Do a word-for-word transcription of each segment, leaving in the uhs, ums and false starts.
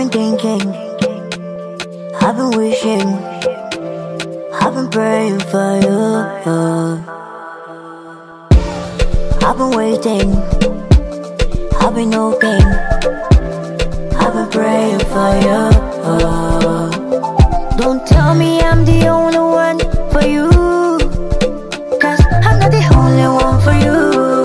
been thinking, I've been wishing, I've been praying for you. I've been waiting, I've been hoping, I've been praying for you. Don't tell me I'm the only one for you, 'cause I'm not the only one for you.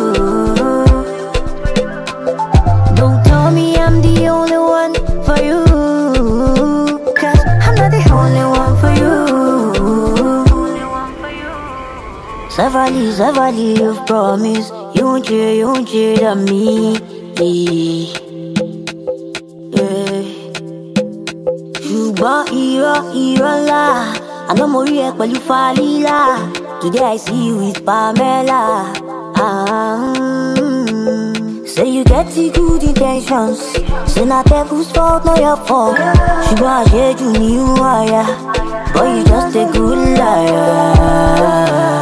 Don't tell me I'm the only one for you, 'cause I'm not the only one for you. Severely, severely, you've promised you won't cheat, you won't cheat on me. Ṣùgbọ́n irọ́, irọ́ ńlá, àná mo rí ẹ pẹ̀lú Falila. Today I see you with Pamela. Ah, say you get the good intentions, say not devil's fault, not your fault. Ṣùgbọ́n àṣejù ni wáyà, but you just a good liar.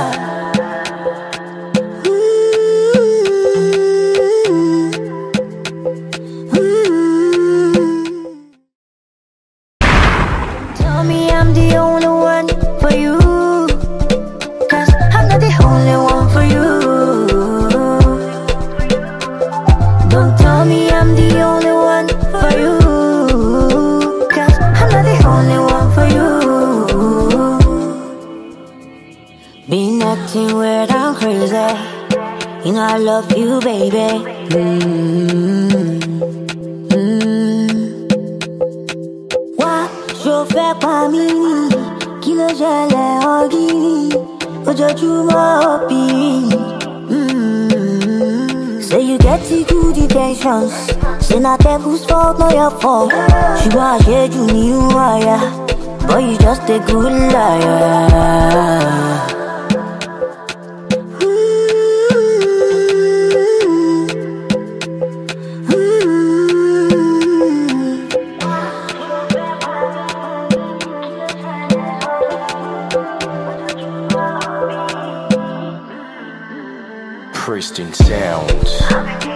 Been acting weird, I'm crazy. You know I love you, baby. Mm-hmm. Why show fẹ́ pa mí ni? Kí ló ṣẹlẹ̀ ọ̀gìrì? Ojoojúmọ́ obìnrin. Say you get the good intentions, say not devil's fault, not your fault. Ṣùgbọ́n àṣejù ni wáyà, but you just a good liar. Pristine sound.